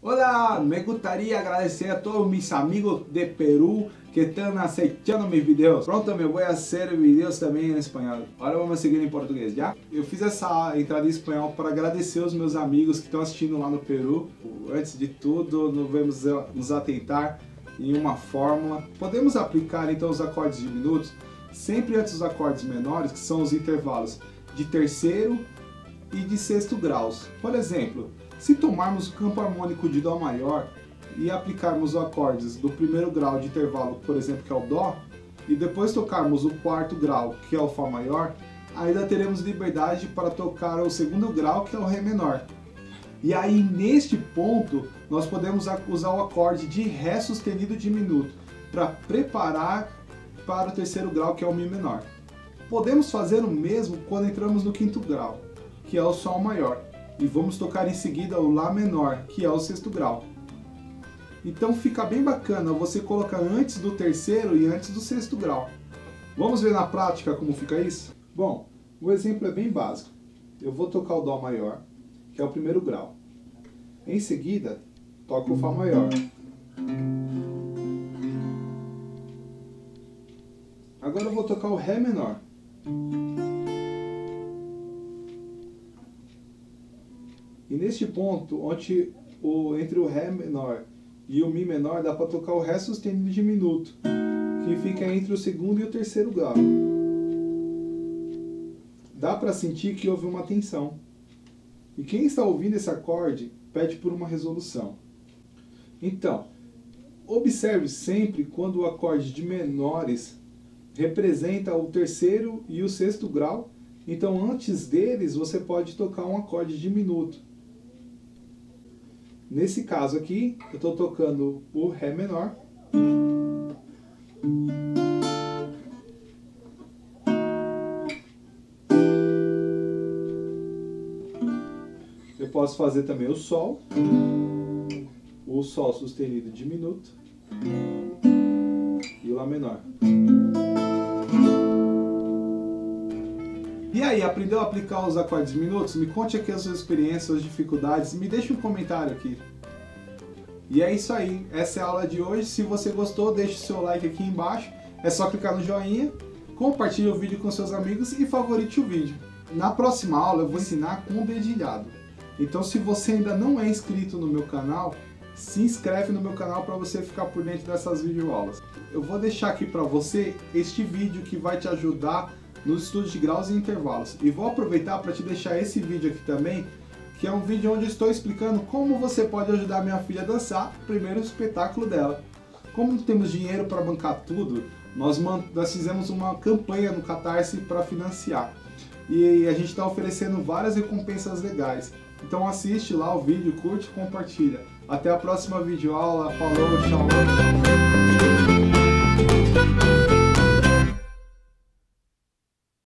Hola, me gustaría agradecer a todos mis amigos de Perú que están aceitando mis videos. Pronto me voy a hacer videos também em espanhol. Agora vamos seguir em português, já? Eu fiz essa entrada em espanhol para agradecer os meus amigos que estão assistindo lá no Peru. Antes de tudo, vamos nos atentar em uma fórmula. Podemos aplicar então os acordes diminutos sempre antes dos acordes menores, que são os intervalos de terceiro e de sexto graus. Por exemplo, se tomarmos o campo harmônico de Dó maior e aplicarmos os acordes do primeiro grau de intervalo, por exemplo, que é o Dó, e depois tocarmos o quarto grau, que é o Fá maior, ainda teremos liberdade para tocar o segundo grau, que é o Ré menor. E aí, neste ponto, nós podemos usar o acorde de Ré sustenido diminuto para preparar para o terceiro grau, que é o Mi menor. Podemos fazer o mesmo quando entramos no quinto grau, que é o Sol maior, e vamos tocar em seguida o Lá menor, que é o sexto grau. Então fica bem bacana você colocar antes do terceiro e antes do sexto grau. Vamos ver na prática como fica isso? Bom, o exemplo é bem básico. Eu vou tocar o Dó maior, que é o primeiro grau. Em seguida, toco o Fá maior. Agora eu vou tocar o Ré menor. E neste ponto, onde entre o Ré menor e o Mi menor, dá para tocar o Ré sustenido diminuto, que fica entre o segundo e o terceiro grau. Dá para sentir que houve uma tensão. E quem está ouvindo esse acorde pede por uma resolução. Então, observe sempre quando o acorde de menores representa o terceiro e o sexto grau. Então, antes deles, você pode tocar um acorde diminuto. Nesse caso aqui, eu estou tocando o Ré menor. Eu posso fazer também o Sol sustenido diminuto e o Lá menor. E aí, aprendeu a aplicar os acordes diminutos? Me conte aqui as suas experiências, suas dificuldades, me deixe um comentário aqui. E é isso aí, essa é a aula de hoje. Se você gostou, deixe o seu like aqui embaixo. É só clicar no joinha, compartilhe o vídeo com seus amigos e favorite o vídeo. Na próxima aula eu vou ensinar com o dedilhado. Então se você ainda não é inscrito no meu canal, se inscreve no meu canal para você ficar por dentro dessas videoaulas. Eu vou deixar aqui para você este vídeo que vai te ajudar nos estudos de graus e intervalos. E vou aproveitar para te deixar esse vídeo aqui também, que é um vídeo onde eu estou explicando como você pode ajudar minha filha a dançar o primeiro espetáculo dela. Como não temos dinheiro para bancar tudo, nós fizemos uma campanha no Catarse para financiar. E a gente está oferecendo várias recompensas legais. Então assiste lá o vídeo, curte e compartilha. Até a próxima videoaula. Falou, tchau!